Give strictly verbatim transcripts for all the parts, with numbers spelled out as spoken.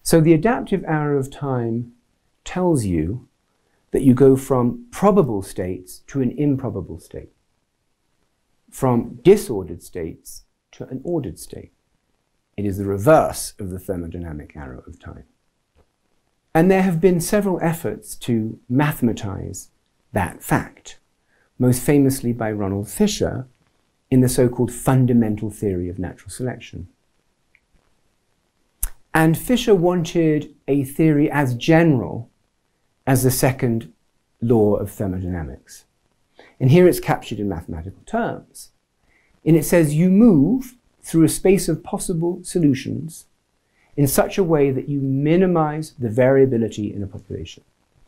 So the adaptive arrow of time tells you that you go from probable states to an improbable state, from disordered states to an ordered state. It is the reverse of the thermodynamic arrow of time. And there have been several efforts to mathematize that fact, most famously by Ronald Fisher in the so-called fundamental theory of natural selection. And Fisher wanted a theory as general as the second law of thermodynamics. And here it's captured in mathematical terms. And it says you move through a space of possible solutions in such a way that you minimize the variability in a population.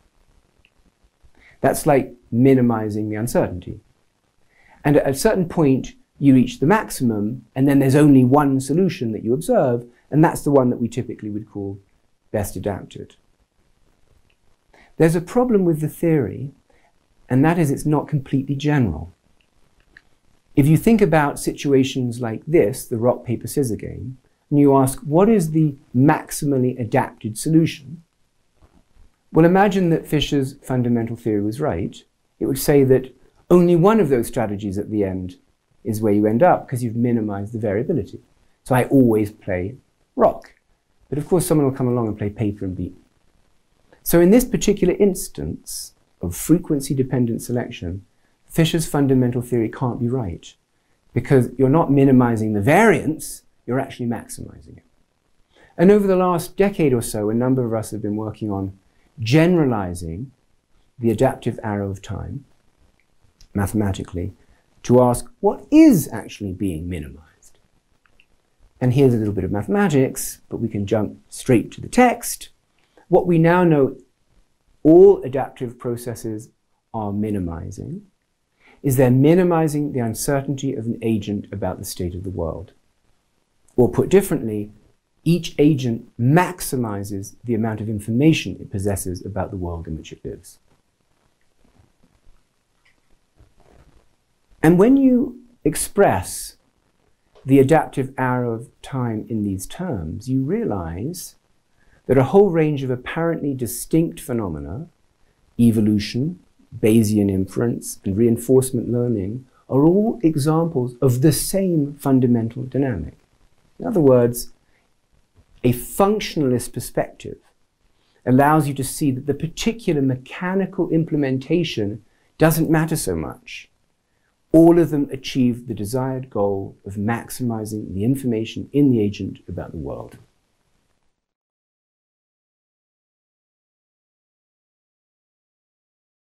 That's like minimizing the uncertainty. And at a certain point, you reach the maximum, and then there's only one solution that you observe, and that's the one that we typically would call best adapted. There's a problem with the theory, and that is it's not completely general. If you think about situations like this, the rock, paper, scissors game, and you ask, what is the maximally adapted solution? Well, imagine that Fisher's fundamental theory was right. It would say that only one of those strategies at the end is where you end up because you've minimized the variability. So I always play rock. But of course, someone will come along and play paper and beat. So in this particular instance of frequency-dependent selection, Fisher's fundamental theory can't be right because you're not minimizing the variance, you're actually maximizing it. And over the last decade or so, a number of us have been working on generalizing the adaptive arrow of time mathematically to ask what is actually being minimized. And here's a little bit of mathematics, but we can jump straight to the text. What we now know all adaptive processes are minimizing is they're minimizing the uncertainty of an agent about the state of the world. Or put differently, each agent maximizes the amount of information it possesses about the world in which it lives. And when you express the adaptive arrow of time in these terms, you realize that a whole range of apparently distinct phenomena, evolution, Bayesian inference, and reinforcement learning, are all examples of the same fundamental dynamic. In other words, a functionalist perspective allows you to see that the particular mechanical implementation doesn't matter so much. All of them achieve the desired goal of maximizing the information in the agent about the world.